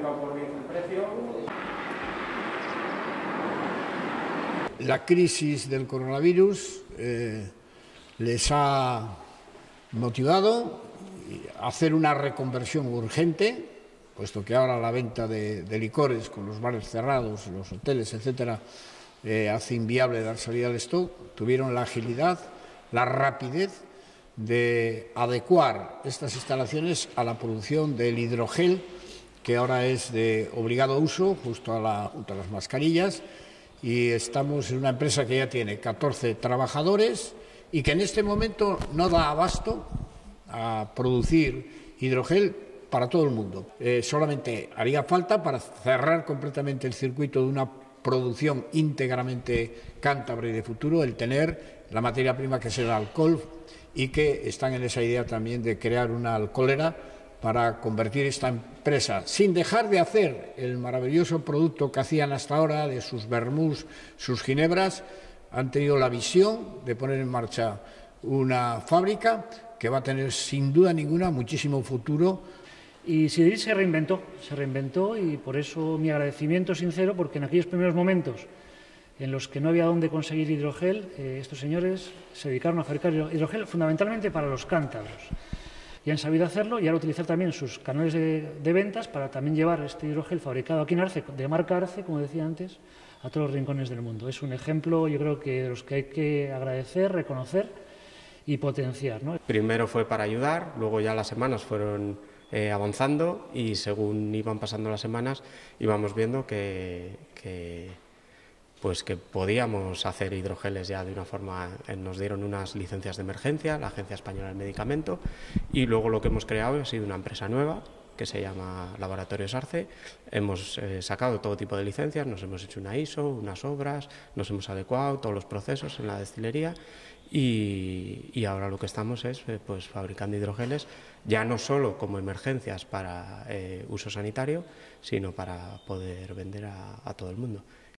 mercado por 10 el precio. La crisis del coronavirus les ha motivado a hacer una reconversión urgente, puesto que ahora la venta de licores con los bares cerrados, los hoteles, etcétera, hace inviable dar salida al stock. Tuvieron la agilidad, la rapidez de adecuar estas instalaciones a la producción del hidrogel, que ahora es de obligado uso, junto a las mascarillas, y estamos en una empresa que ya tiene 14 trabajadores y que en este momento no da abasto a producir hidrogel para todo el mundo. Solamente haría falta, para cerrar completamente el circuito de una producción íntegramente cántabra y de futuro, el tener la materia prima que es el alcohol, y que están en esa idea también de crear una alcoholera para convertir esta empresa, sin dejar de hacer el maravilloso producto que hacían hasta ahora de sus vermús, sus ginebras. Han tenido la visión de poner en marcha una fábrica que va a tener sin duda ninguna muchísimo futuro. Y Sidril se reinventó y por eso mi agradecimiento sincero, porque en aquellos primeros momentos en los que no había dónde conseguir hidrogel, estos señores se dedicaron a fabricar hidrogel fundamentalmente para los cántabros. Y han sabido hacerlo y ahora utilizar también sus canales de ventas para también llevar este hidrogel fabricado aquí en Arce, de marca Arce, como decía antes, a todos los rincones del mundo. Es un ejemplo, yo creo, que de los que hay que agradecer, reconocer y potenciar, ¿no? Primero fue para ayudar, luego ya las semanas fueron avanzando y según iban pasando las semanas íbamos viendo que podíamos hacer hidrogeles ya de una forma. Nos dieron unas licencias de emergencia, la Agencia Española del Medicamento, y luego lo que hemos creado ha sido una empresa nueva que se llama Laboratorios Arce. Hemos sacado todo tipo de licencias, nos hemos hecho una ISO, unas obras, nos hemos adecuado todos los procesos en la destilería y ahora lo que estamos es pues fabricando hidrogeles, ya no solo como emergencias para uso sanitario, sino para poder vender a todo el mundo.